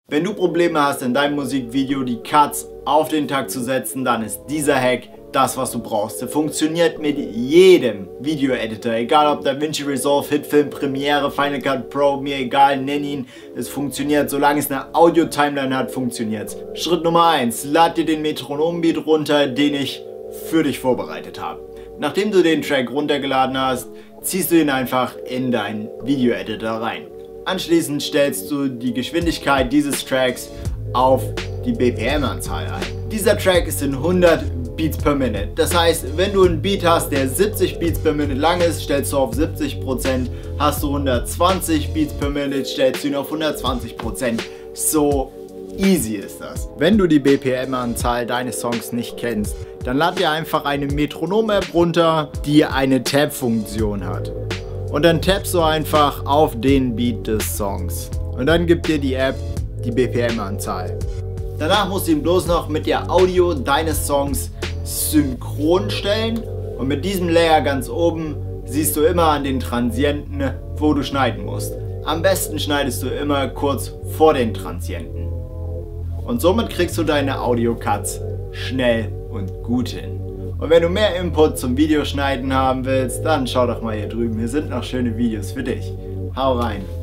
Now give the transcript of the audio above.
Wenn du Probleme hast, in deinem Musikvideo die Cuts auf den Takt zu setzen, dann ist dieser Hack das, was du brauchst. Der funktioniert mit jedem Video-Editor, egal ob DaVinci Resolve, Hitfilm, Premiere, Final Cut Pro, mir egal, nenn ihn. Es funktioniert, solange es eine Audio-Timeline hat, funktioniert es. Schritt Nummer 1, lad dir den Metronom-Beat runter, den ich für dich vorbereitet habe. Nachdem du den Track runtergeladen hast, ziehst du ihn einfach in deinen Video-Editor rein. Anschließend stellst du die Geschwindigkeit dieses Tracks auf die BPM-Anzahl ein. Dieser Track ist in 100 Beats per Minute. Das heißt, wenn du einen Beat hast, der 70 Beats per Minute lang ist, stellst du auf 70%. Hast du 120 Beats per Minute, stellst du ihn auf 120%. So easy ist das. Wenn du die BPM-Anzahl deines Songs nicht kennst, dann lad dir einfach eine Metronom-App runter, die eine Tab-Funktion hat. Und dann tappst du einfach auf den Beat des Songs. Und dann gibt dir die App die BPM-Anzahl. Danach musst du ihn bloß noch mit der Audio deines Songs synchron stellen. Und mit diesem Layer ganz oben siehst du immer an den Transienten, wo du schneiden musst. Am besten schneidest du immer kurz vor den Transienten. Und somit kriegst du deine Audio-Cuts schnell und gut hin. Und wenn du mehr Input zum Videoschneiden haben willst, dann schau doch mal hier drüben. Hier sind noch schöne Videos für dich. Hau rein!